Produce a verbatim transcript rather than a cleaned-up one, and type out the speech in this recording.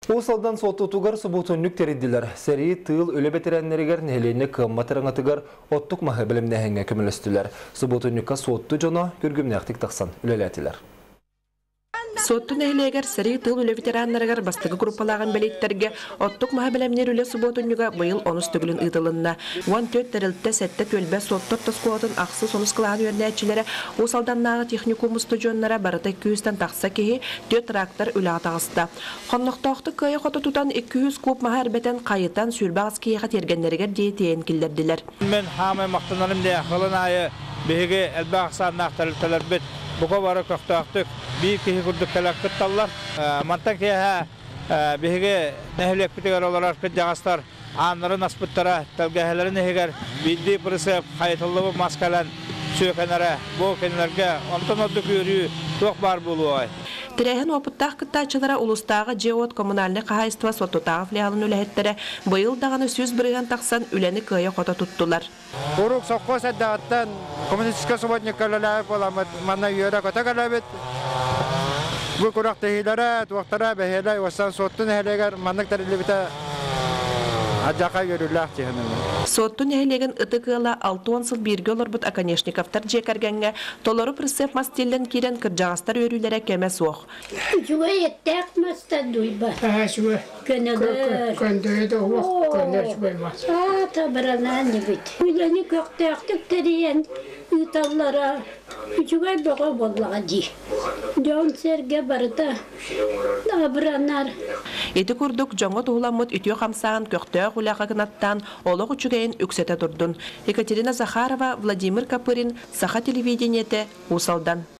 Усалдан соттутугар субутуннук териддилер. Сери тыл өлі бетереннерігер нәлейіне кымматырыңатыгар оттук мағы білімнәхенге көмілістілер. Субутуннукка сотту жоно көргімнәқтік тақсан үлелетілер. Сотту нәйлегер сәри тыл үлі ветераннарыгар бастығы группалаған бәлеттерге оттук маға білемнер үлі субутуннуга бұйыл онус түгілін ұйдылынна. он төрт тәрілтті сәтті төлбә соттор тоскуатын ақсы сонус қылаған өрнәтчілері усалданнағы техникумус тұжоннара барыта екі жүзден тақса кеге төт трактор үлі атағысты. Қонноқтақты көйі қоты тұтан екі жүз куб маға әрбәтен қайытан сүрбағыз кейеға тергеннерігер дейтейін келдерділер. Мен хамай мақтанарым де қылын айы беге әлбә ақсарына ақтарылталар бет. Бұға бары көқтақтық, бейі кейі күрдік кәләккіт таллар. Мантан кейі бейге нәхілек бітігер олар арқыт жағастар, анырын аспыттара, тәлгәхелерін егер бейді бұрысып, қайтылығы маскалан сөйкенері, бұл кенілерге онтан оды көрі тоқ бар болуай. Тирәһен опыттақ кыттачылара улустағы Джеот коммунальный қағайства соттутағы филиалын үләхеттері бұйыл дағаны сөз бірген тақсан үләні көйе қота тұттылар. Урук соққос әддағыттан коммунистика субботниккалылар боламыд, манна үйері көті кәләбет. Бұл құрақты хейлері, туақтара бәхейлер, осан соттың әйлегер маннық тәрілі біті аджақа көрілләқ жехінімі. Соттун эхлеген ытыкыла алты он сыл бирге олар бұт аканешниковтар жекергенге толору присеп мастеллен кирен кыржағастар өрілері кеме соқ. Жуа еттәк маста дуйба. Жуа. Көнігір. Көндіреді оқ көнер жуаймас. Ата біранан ебет. Үйлені көқтәқтік тәрейен ұйталлара. Жуа бұға болаға ди. Жон серге барыта. Абыранар. Еті күрдік жоңы тұғыламыд үтіо қамсаған көқтөғ ұлаға гынаттан олық үчігейін үксеті тұрдын. Екатерина Захарова, Владимир Капырин, Саха телевидениеті, Усалдан.